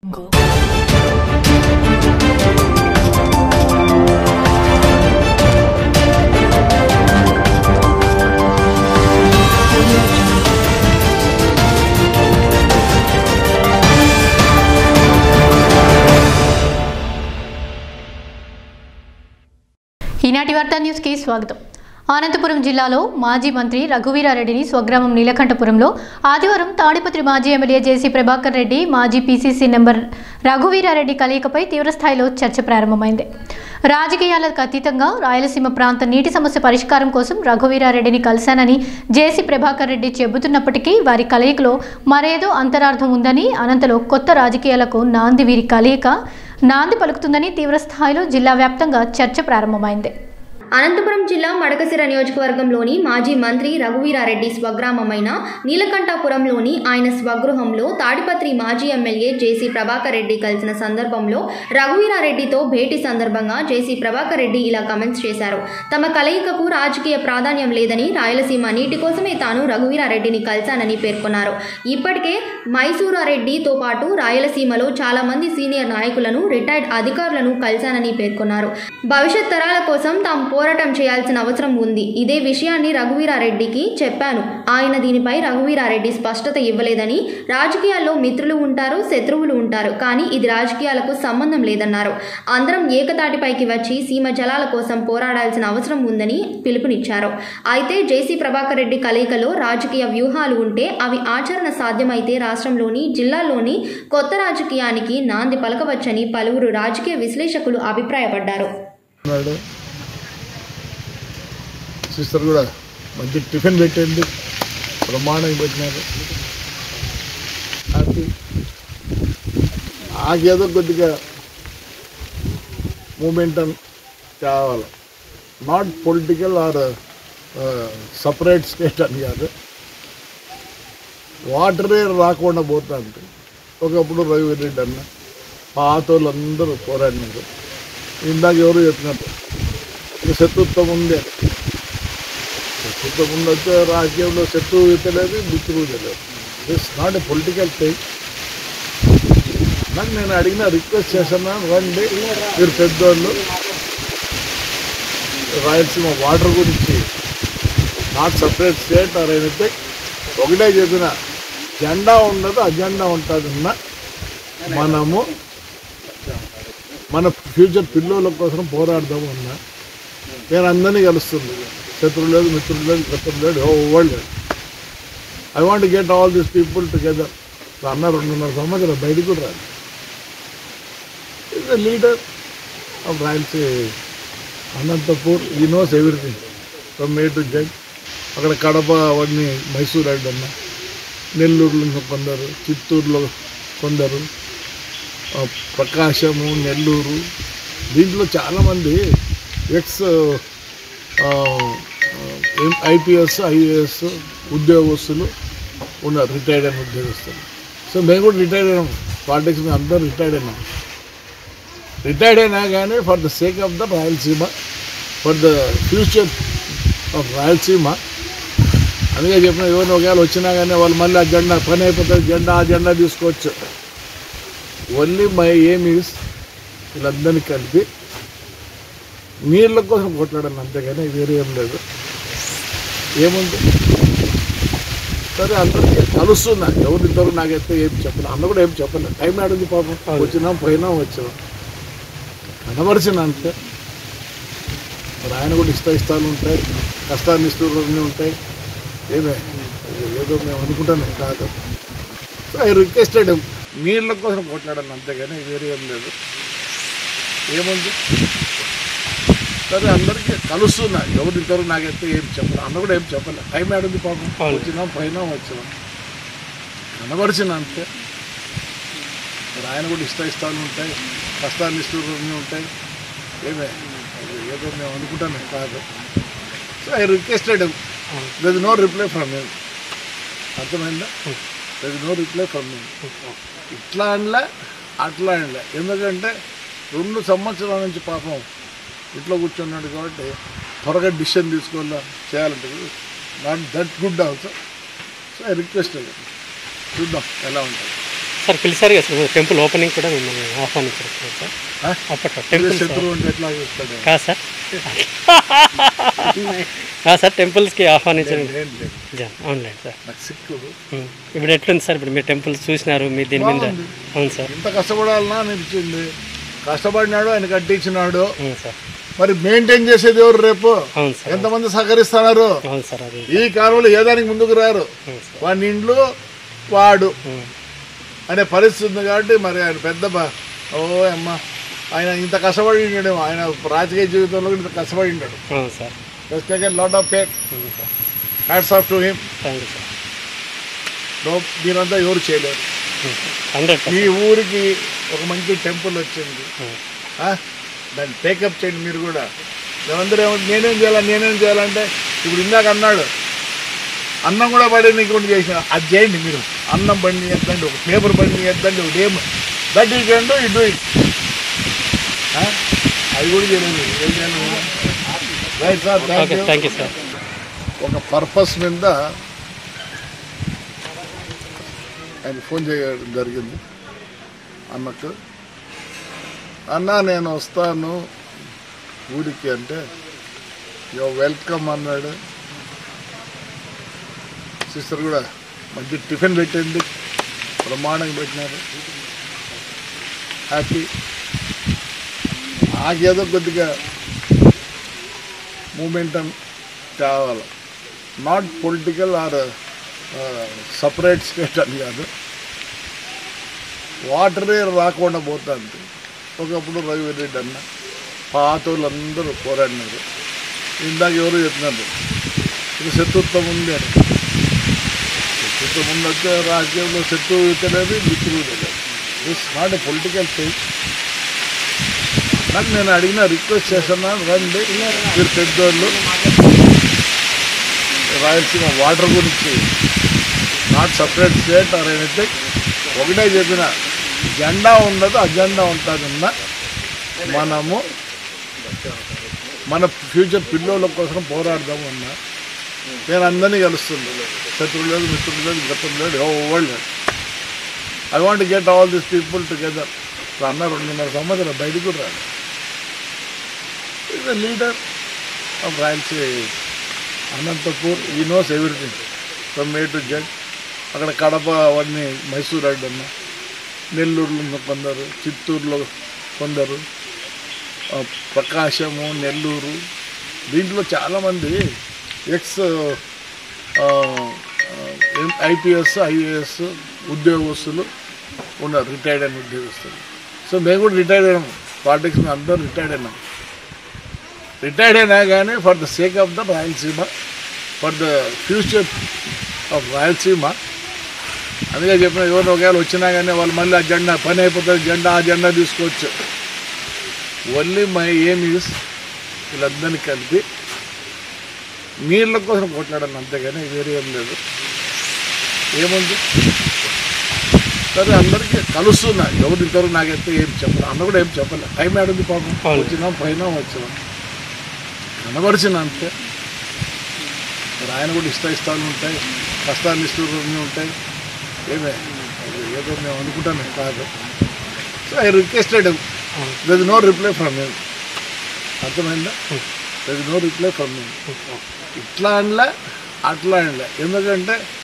ఈనాటి వార్తా న్యూస్ కి స్వాగతం. అనంతపురం జిల్లాలో మాజీ మంత్రి రఘువీరారెడ్డిని స్వగ్రామం నీలకంఠపురంలో ఆదివారం తాడిపత్రి మాజీ ఎమ్మెల్యే జేసీ ప్రభాకర్ రెడ్డి, మాజీ పీసీసీ నెంబర్ రఘువీరారెడ్డి కలయికపై తీవ్రస్థాయిలో చర్చ ప్రారంభమైంది. రాజకీయాలకు అతీతంగా రాయలసీమ ప్రాంత నీటి సమస్య పరిష్కారం కోసం రఘువీరారెడ్డిని కలిశానని జేసీ ప్రభాకర్ రెడ్డి చెబుతున్నప్పటికీ వారి కలయికలో మరేదో అంతరార్థం ఉందని, అనంతలో కొత్త రాజకీయాలకు నాంది వీరి కలయిక నాంది పలుకుతుందని తీవ్రస్థాయిలో జిల్లా వ్యాప్తంగా చర్చ ప్రారంభమైంది. అనంతపురం జిల్లా మడకశిర నియోజకవర్గంలోని మాజీ మంత్రి రఘువీరారెడ్డి స్వగ్రామమైన నీలకంఠపురంలోని ఆయన స్వగృహంలో తాడిపత్రి మాజీ ఎమ్మెల్యే జేసీ ప్రభాకర్ రెడ్డి కలిసిన సందర్భంలో రఘువీరారెడ్డితో భేటీ సందర్భంగా జేసీ ప్రభాకర్ రెడ్డి ఇలా కామెంట్స్ చేశారు. తమ కలయికకు రాజకీయ ప్రాధాన్యం లేదని, రాయలసీమ నీటి కోసమే తాను రఘువీరారెడ్డిని కలిశానని పేర్కొన్నారు. ఇప్పటికే మైసూరారెడ్డితో పాటు రాయలసీమలో చాలా మంది సీనియర్ నాయకులను, రిటైర్డ్ అధికారులను కలిశానని పేర్కొన్నారు. భవిష్యత్ తరాల కోసం తాము పోరాటం చేయాల్సిన అవసరం ఉంది. ఇదే విషయాన్ని రఘువీరారెడ్డికి చెప్పాను. ఆయన దీనిపై రఘువీరారెడ్డి స్పష్టత ఇవ్వలేదని, రాజకీయాల్లో మిత్రులు ఉంటారు, శత్రువులు ఉంటారు, కానీ ఇది రాజకీయాలకు సంబంధం లేదన్నారు. అందరం ఏకతాటిపైకి వచ్చి సీమ జలాల కోసం పోరాడాల్సిన అవసరం ఉందని పిలుపునిచ్చారు. అయితే జేసీ ప్రభాకర్ రెడ్డి కలయికలో రాజకీయ వ్యూహాలు ఉంటే అవి ఆచరణ సాధ్యమైతే రాష్ట్రంలోని జిల్లాల్లోని కొత్త రాజకీయానికి నాంది పలకవచ్చని పలువురు రాజకీయ విశ్లేషకులు అభిప్రాయపడ్డారు. సిస్టర్ కూడా మంచి టిఫిన్ పెట్టండి, బ్రహ్మాండంగా పెట్టినారు. హ్యాపీ. నాకేదో కొద్దిగా మూమెంటం కావాలి, not political or separate state అని కాదు. వాటరే రాకుండా పోతా అంటే ఒకప్పుడు రఘువీరెడ్డి అన్న పాత వాళ్ళందరూ పోరాడినారు. ఇందాక ఎవరు చెప్పినట్టు శత్రుత్వం ఉంది. శత్రుత్వం ఉండొచ్చు, రాజకీయంలో శత్రువు తెలియదు, మిత్రువు తెలియదు. It's not a political thing. నాకు నేను అడిగిన రిక్వెస్ట్ చేస్తున్నా, రండి మీరు పెద్దోళ్ళు, రాయలసీమ వాటర్ గురించి not separate state or anything. ఒకటే చెప్పిన, జెండా ఉండదు, అజెండా ఉంటుంది. మనము మన ఫ్యూచర్ పిల్లల కోసం పోరాడదాము అన్నా. నేను అందరినీ కలుస్తుంది, శత్రువు లేదు, మిత్రులు లేదు, శత్రువు లేదు, వరల్డ్ లేదు. I want get all these people together. అన్న 2.5 సంవత్సరాలు బయటకు కూడా రాదు. Is the leader of Rayalaseema. Anantapur, he knows everything from A to Z. అక్కడ కడప అవన్నీ మైసూర్ రెడ్డి అన్న, నెల్లూరులో కొందరు, చిత్తూరులో కొందరు, ప్రకాశము, నెల్లూరు, దీంట్లో చాలామంది ఎక్స్ ఐపీఎస్, ఐఏఎస్ ఉద్యోగస్తులు ఉన్నారు, రిటైర్డ్ అయిన ఉద్యోగస్తులు. సో మేము కూడా రిటైర్డ్ అయినాం, పాలిటిక్స్ మేము అందరూ రిటైర్డ్ అయినాం. రిటైర్డ్ అయినా కానీ for the sake of the Rayalaseema, for the future of Rayalaseema. అందుకే చెప్పిన, ఎవరిని ఒకవేళ వచ్చినా కానీ వాళ్ళు మళ్ళీ ఆ జెండా పని అయిపోతుంది, ఆ జెండా తీసుకోవచ్చు. ఓన్లీ మై ఎయిమ్ ఈజ్ వీళ్ళందరినీ కలిపి నీళ్ళ కోసం కొట్లాడాను, అంతేగాని వేరే ఏం లేదు. ఏముంది సరే, అందరికీ కలుస్తున్నా. ఎవరిద్దరు నాకైతే ఏం చెప్పలేదు, అన్న కూడా ఏం చెప్పలేదు. టైం ఆడింది పాపం, వచ్చినాం పోయినాం వచ్చినాం కనబరిచిన అంతే. మరి ఆయన కూడా ఇష్టాలు ఉంటాయి, కష్టాన్ని ఇష్టూలన్నీ ఉంటాయి. ఏదో మేము అనుకుంటాను కాదు. సో ఐ రిక్వెస్టెడ్ నీళ్ళ కోసం కొట్లాడాను, అంతేగాని వేరే ఏం లేదు. ఏముంది సరే, అందరికీ కలుస్తున్నా. ఎవరిద్దరు నాకైతే ఏం చెప్పలేదు, అన్న కూడా ఏం చెప్పలేదు. టైం ఆడింది పాపం, వచ్చినాం పోయినాం వచ్చినాం కనబరిచిన అంతే. మరి ఆయన కూడా ఇష్టాలు ఉంటాయి, కష్టాన్ని ఇష్టూలన్నీ ఉంటాయి. ఏదో మేము అనుకుంటాను కాదు. So I requested, there is no reply from him. అర్థమైందా? There is no reply from him. ఇట్లా అనలే అట్లా అనలే. ఎందుకంటే 2 సంవత్సరాల నుంచి పాపం ఇంట్లో కూర్చున్నాడు కాబట్టి త్వరగా డిసిషన్ తీసుకోవాలా చేయాలంటే not that good also. So I request, చూద్దాం ఎలా ఉంటుంది. సార్ పిలిచారు కదా సార్ టెంపుల్ ఓపెనింగ్ కూడా మిమ్మల్ని ఆహ్వానించారు సార్ అప్పట్లో టెంపుల్ కాదు సార్ సార్ టెంపుల్స్కి ఆహ్వానించండి అవునులేండి సార్ ఇప్పుడు ఎట్లుంది సార్ ఇప్పుడు మీరు టెంపుల్స్ చూసినారు మీ దీని మీద అవును సార్ ఇంత కష్టపడాలన్నా అనిపించింది కష్టపడినాడు ఆయన కట్టించినాడు సార్ మరి మెయింటైన్ చేసేది ఎవరు రేపు అవును సార్ ఎంతమంది సహకరిస్తున్నారు అవును సార్ అది ఈ కాలంలో ఏదానికి ముందుకు రారు వాడి ఇంట్లో వాడు అనే పరిస్థితి ఉంది కాబట్టి మరి ఆయన పెద్ద ఓ అమ్మ ఆయన ఇంత కష్టపడి ఉన్నాడు ఆయన రాజకీయ జీవితంలో ఇంత కష్టపడి ఉన్నాడు అవును సార్ లాట్ ఆఫ్ పేక్ hats off to him thank you sir దీనంతా ఎవరు చేయలేరు 100% మీ ఊరికి ఒక మంచి టెంపుల్ వచ్చింది దాన్ని టేకప్ చేయండి మీరు కూడా అందరూ నేనేం చేయాలంటే ఇప్పుడు ఇందాక అన్నాడు అన్నం కూడా పడి నీకు చేసిన అది చేయండి మీరు అన్నం బండి ఎత్తండి ఒక పేపర్ బండి ఎత్తండి ఒకటి ఏం that you can do it do it అది కూడా చేయండి right sir thank you sir ఒక పర్పస్ మీద ఆయన ఫోన్ చేయడం జరిగింది అన్నకు అన్న నేను వస్తాను ఊరికి అంటే యో వెల్కమ్ అన్నాడు సిస్టర్ కూడా మంచి టిఫిన్ పెట్టింది బ్రహ్మాండంగా పెట్టినారు హ్యాపీ నాకేదో కొద్దిగా మూమెంటం కావాలి not political or separate state అని కాదు వాటరే రాకుండా పోతుంది ఒకప్పుడు రఘువీరెడ్డి అన్న పాత వాళ్ళందరూ పోరాడినారు ఇందాక ఎవరు చెప్తున్నారు ఇది శత్రుత్వం ఉంది అని శత్రుత్వం ఉండొచ్చే రాజకీయంలో శత్రువు తెలియదు మిత్రులు తెలియదు it's not a political thing నాకు నేను అడిగిన రిక్వెస్ట్ చేస్తున్నాను రండి మీరు పెద్దోళ్ళు రాయలసీమ వాటర్ గురించి not separate state or anything ఒకటే చెప్పిన జెండా ఉండదు అజెండా ఉంటుందన్న మనము మన ఫ్యూచర్ పిల్లల కోసం పోరాడదాము అన్నా నేను అందరినీ కలుస్తుంది శత్రువు లేదు మిత్రులు లేదు గతం లేదు వరల్డ్ లేదు I want get all these people together అన్న 2.5 సంవత్సరాలు బయటకు కూడా రాదు is the leader of Rayalaseema Anantapur he knows everything from A to Z అక్కడ కడప అవన్నీ మైసూర్ అడ్డన్న నెల్లూరులో కొందరు చిత్తూరులో కొందరు ప్రకాశము నెల్లూరు దీంట్లో చాలామంది ఎక్స్ ఐపీఎస్ ఐఏఎస్ ఉద్యోగస్తులు ఉన్నారు రిటైర్డ్ అయిన ఉద్యోగస్తులు సో మేము కూడా రిటైర్డ్ అయినాం పాలిటిక్స్ మేము అందరూ రిటైర్డ్ అయినాం రిటైర్డ్ అయినా కానీ for the sake of the Rayalaseema for the future of Rayalaseema అందుకే చెప్పిన ఎవరిని ఒకవేళ వచ్చినా కానీ వాళ్ళు మళ్ళీ ఆ జెండా పని అయిపోతుంది జెండా ఆ జెండా తీసుకోవచ్చు ఓన్లీ మై ఏమ్ ఈజ్ వీళ్ళందరినీ కలిపి నీళ్ళ కోసం కొట్లాడాలి అంతేగాని వేరే ఏం లేదు ఏముంది సరే అందరికీ కలుస్తున్నా ఎవరు ఇంతవరకు నాకైతే ఏం చెప్పలేదు అన్న కూడా ఏం చెప్పలేదు టైం ఆడింది పాపం వచ్చినాం పోయినాం వచ్చినాం కనబరిచిన అంతే మరి ఆయన కూడా ఇష్టాలు ఉంటాయి కష్టాలు ఇష్టం ఉంటాయి ఏదో మేము అనుకుంటాను కాదు so I requested there is no reply from him అర్థమైందా there is no reply from him ఇట్లా అనలే అట్లా అనలే ఎందుకంటే